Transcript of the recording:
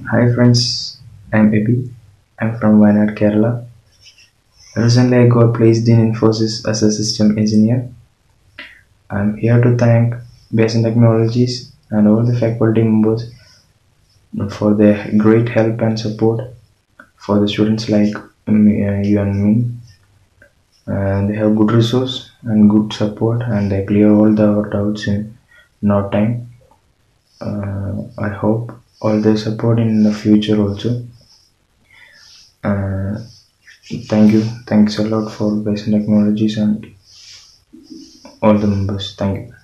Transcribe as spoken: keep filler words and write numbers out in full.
Hi friends, I'm Ebi. I'm from Wayanad, Kerala. Recently, I got placed in Infosys as a system engineer. I'm here to thank Besant Technologies and all the faculty members for their great help and support for the students like me, uh, you and me. Uh, they have good resource and good support, and they clear all the doubts in no time. Uh, I hope all their support in the future also. Uh, Thank you. Thanks a lot for Bison Technologies and all the members. Thank you.